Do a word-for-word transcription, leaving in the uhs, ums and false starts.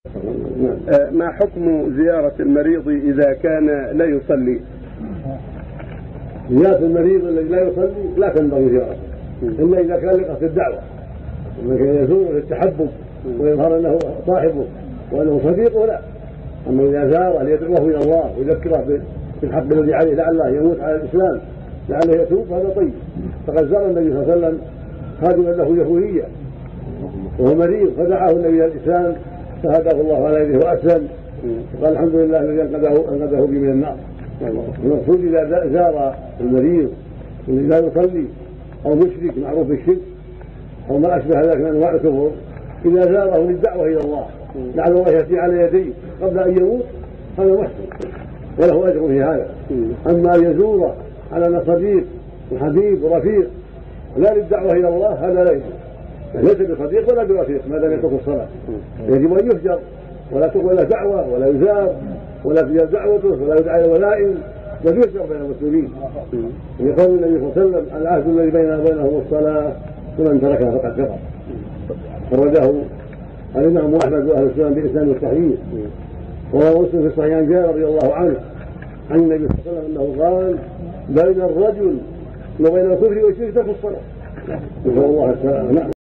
ما حكم زيارة المريض إذا كان لا يصلي؟ زيارة المريض الذي لا يصلي لا تنبغي زيارته إلا إذا كان لقصد الدعوة، إذا كان يزور للتحبب ويظهر أنه صاحبه وأنه صديقه لا. أما إذا زار ليدعوه إلى الله ويذكره بالحق الذي عليه لعله يموت على الإسلام لعله يتوب فهذا طيب. فقد زار النبي صلى الله عليه وسلم خادما له يهوديا وهو مريض فدعاه النبي إلى الإسلام فهداه الله على يده وأسلم وقال الحمد لله الذي أنقذه بي من النار. المقصود إذا زار المريض الذي لا يصلي أو مشرك معروف بالشرك أو ما أشبه ذلك من أنواع الكفر، إذا زاره للدعوة إلى الله لعل الله يأتي على يديه قبل أن يموت هذا محسن وله أجر في هذا. أما أن يزور على أن صديق وحبيب ورفيق لا للدعوة إلى الله هذا لا يجوز، ليس بصديق ولا برفيق ما دام يترك الصلاة. يجب أن يهجر ولا تقبل له دعوة ولا يزار ولا تجاب دعوته ولا يدعى الولائم بل يهجر بين المسلمين. يقول النبي صلى الله عليه وسلم العهد الذي بيننا وبينهم الصلاة ومن تركها فقد كفر. خرجه الإمام أحمد وأهل السنة بإسناد الصحيح. وروى مسلم في صحيح جابر رضي الله عنه عن النبي صلى الله عليه وسلم أنه قال بين الرجل وبين الكفر والشرك ترك الصلاة. نسأل الله السلامة.